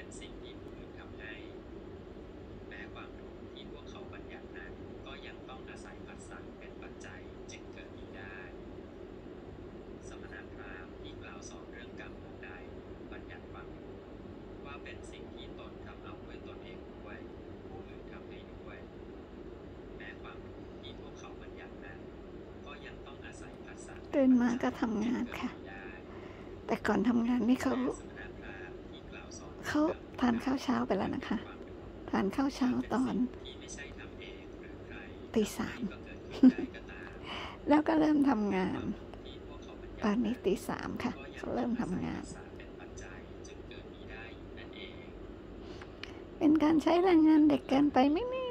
เป็นสิ่งที่ผู้อื่นทำให้แม้ความทุกข์ที่พวกเขาบัญญัตินั้นก็ยังต้องอาศัยผัสสะเป็นปัจจัยจึงเกิดมีได้สมณพราหมณ์ที่กล่าวสอนเรื่องกรรมของใดบัญญัติความทุกข์ว่าเป็นสิ่งที่ตนทำเอาด้วยตนเองด้วยผู้อื่นทำให้ด้วยแม้ความทุกข์ที่พวกเขาบัญญัตินั้นก็ยังต้องอาศัยผัสสะตื่นมาก็ทำงานค่ะแต่ก่อนทำงานนี่เขาทานข้าวเช้าไปแล้วนะคะทานข้าวเช้าตอนตี 3 แล้วก็เริ่มทำงานตอนนี้ตี 3ค่ะเขาเริ่มทำงานเป็นการใช้แรงงานเด็กเกินไปไหมเนี่ย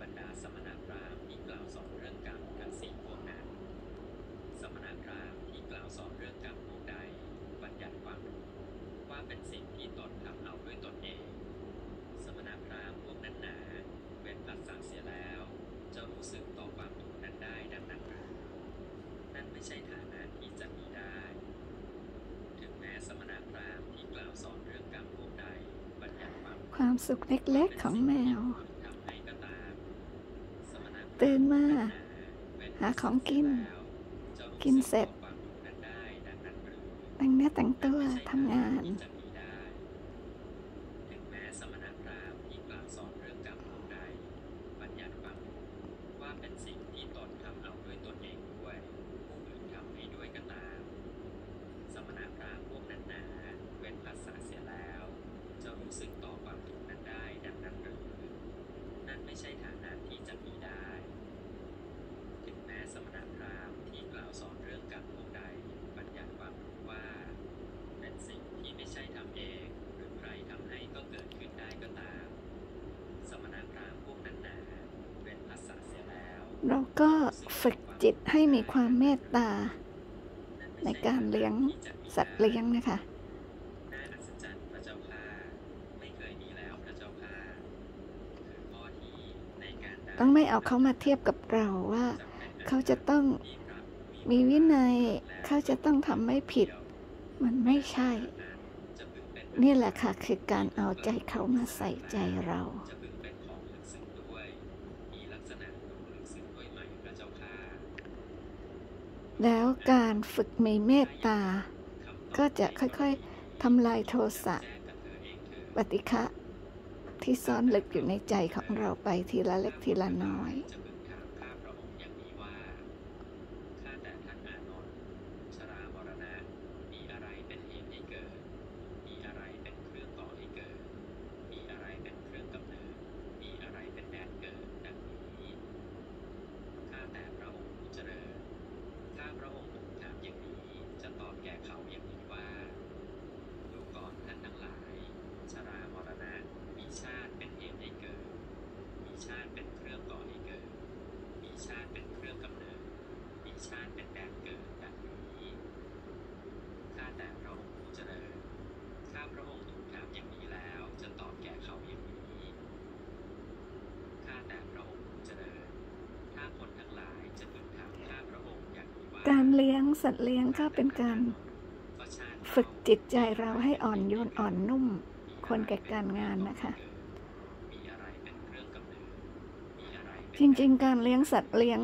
เป็นสิ่งที่ตนทำเอาด้วยตนเองสมณพราหมณ์พวกนั้นหนาเว้นผัสสะเสียแล้วจะรู้สึกต่อความทุกข์นั้นได้ดังนั้นหรือนั่นไม่ใช่ฐานะที่จะมีได้ถึงแม้สมณพราหมณ์ที่กล่าวสอนเรื่องกรรมพวกใดบัญญัติความสุขเล็กๆของแมวตื่นมาหาของกินเสร็จแต่งเนื้อแต่งตัวทำงานถึงแม้สมณพราหมณ์ที่กล่าวสอนเรื่องกรรมพวกใดบัญญัติความทุกข์ว่าเป็นสิ่งที่ตนทำเอาด้วยตนเองด้วยผู้อื่นทำให้ด้วยก็ตามสมณพราหมณ์พวกนั้นหนาเว้นผัสสะเสียแล้วจะรู้สึกต่อความทุกข์นั้นได้ดังนั้นหรือนั่นไม่ใช่ฐานะที่จะมีได้ถึงแม้สมณพราหมณ์ที่กล่าวสอนเรื่องกรรมพวกใดบัญญัติความทุกข์ว่าเป็นสิ่งที่ไม่ใช่ทำเองหรือใครทำให้ก็เกิดขึ้นได้ก็ตามสมณพราหมณ์พวกนั้นหนาเว้นผัสสะเสียแล้วเราก็ฝึกจิตให้มีความเมตตาในการเลี้ยงสัตว์เลี้ยงนะคะน่าอัศจรรย์พระเจ้าค่ะไม่เคยมีแล้วพระเจ้าค่ะคือข้อที่ในการต้องไม่เอาเขามาเทียบกับเราว่าเขาจะต้องมีวินัยเขาจะต้องทำไม่ผิดมันไม่ใช่นี่แหละค่ะคือการเอาใจเขามาใส่ใจเราแล้วการฝึกมีเมตตาก็จะค่อยๆทำลายโทสะปฏิฆะที่ซ่อนลึกอยู่ในใจของเราไปทีละเล็กทีละน้อยการเลี้ยงสัตว์เลี้ยงก็เป็นการฝึกจิตใจเราให้อ่อนโยนอ่อนนุ่มควรแก่การงานนะคะจริงๆการเลี้ยงสัตว์เลี้ยง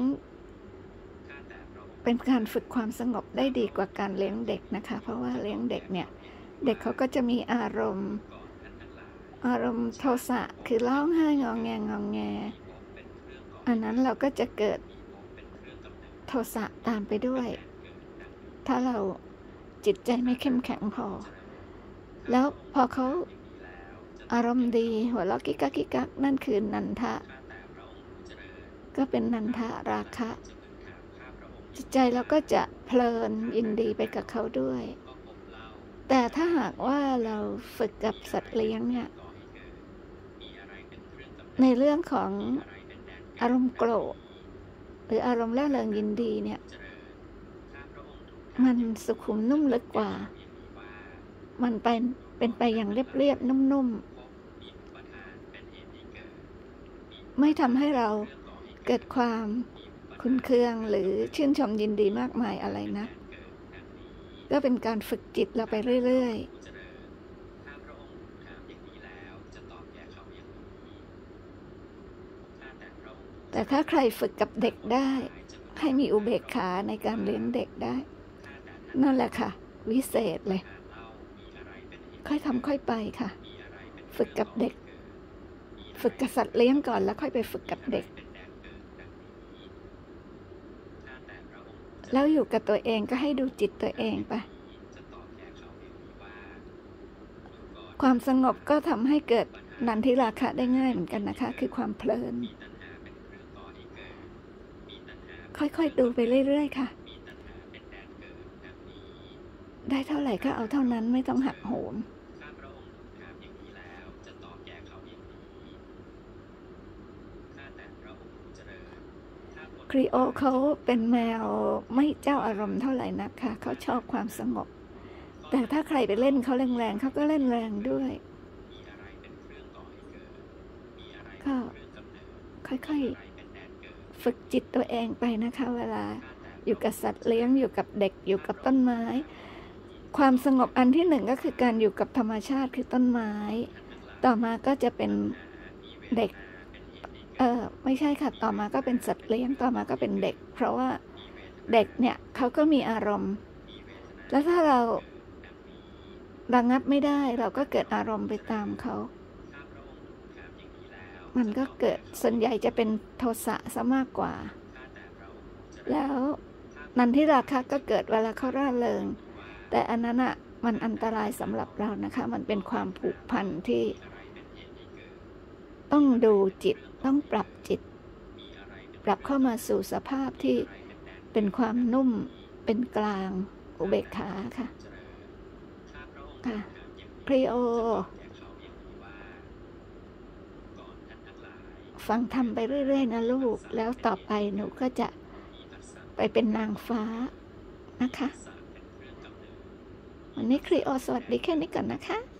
เป็นการฝึกความสงบได้ดีกว่าการเลี้ยงเด็กนะคะเพราะว่าเลี้ยงเด็กเนี่ยเด็กเขาก็จะมีอารมณ์โทสะคือร้องไห้งอแงอันนั้นเราก็จะเกิดโทสะตามไปด้วยถ้าเราจิตใจไม่เข้มแข็งพอแล้วพอเขาอารมณ์ดีหัวเราะกิ๊กกักนั่นคือนันทะก็เป็นนันทะราคะจิตใจเราก็จะเพลินยินดีไปกับเขาด้วยแต่ถ้าหากว่าเราฝึกกับสัตว์เลี้ยงเนี่ยในเรื่องของอารมณ์โกรธหรืออารมณ์ร่าเริงยินดีเนี่ยมันสุขุมนุ่มลึกกว่ามันเป็นไปอย่างเรียบนุ่มไม่ทำให้เราเกิดความคุ้นเคืองหรือชื่นชมยินดีมากมายอะไรนะก็เป็นการฝึกจิตเราไปเรื่อยๆถ้าใครฝึกกับเด็กได้ ให้มีอุเบกขาในการเลี้ยงเด็กได้ นั่นแหละค่ะ วิเศษเลย ค่อยทำค่อยไปค่ะ ฝึกกับเด็ก ฝึกกับสัตว์เลี้ยงก่อนแล้วค่อยไปฝึกกับเด็ก แล้วอยู่กับตัวเองก็ให้ดูจิตตัวเองไป ความสงบก็ทำให้เกิดนันทิราคะได้ง่ายเหมือนกันนะคะ คือความเพลิน ค่อยๆดูไปเรื่อยๆค่ะ ได้เท่าไหร่ก็เอาเท่านั้นไม่ต้องหักโหมครีโอเขาเป็นแมวไม่เจ้าอารมณ์เท่าไหร่นะคะเขาชอบความสงบ แต่ถ้าใครไปเล่นเขาแรงๆเขาก็เล่นแรงด้วย ก็ค่อยๆฝึกจิตตัวเองไปนะคะ เวลาอยู่กับสัตว์เลี้ยงอยู่กับเด็กอยู่กับต้นไม้ ความสงบอันที่หนึ่งก็คือการอยู่กับธรรมชาติคือต้นไม้ ต่อมาก็จะเป็นเด็กไม่ใช่ค่ะต่อมาก็เป็นสัตว์เลี้ยงต่อมาก็เป็นเด็ก เพราะว่าเด็กเนี่ยเขาก็มีอารมณ์ แล้วถ้าเราระงับไม่ได้เราก็เกิดอารมณ์ไปตามเขามันก็เกิดส่วนใหญ่จะเป็นโทสะซะมากกว่าแล้วนันทิราคะก็เกิดเวลาเขาร่าเริงแต่อันนั้นอ่ะมันอันตรายสำหรับเรานะคะมันเป็นความผูกพันที่ต้องดูจิตต้องปรับจิตปรับเข้ามาสู่สภาพที่เป็นความนุ่มเป็นกลางอุเบกขาค่ะครีโอฟังทำไปเรื่อยๆนะลูกแล้วต่อไปหนูก็จะไปเป็นนางฟ้านะคะวันนี้ครีโอสวัสดีแค่นี้ก่อนนะคะ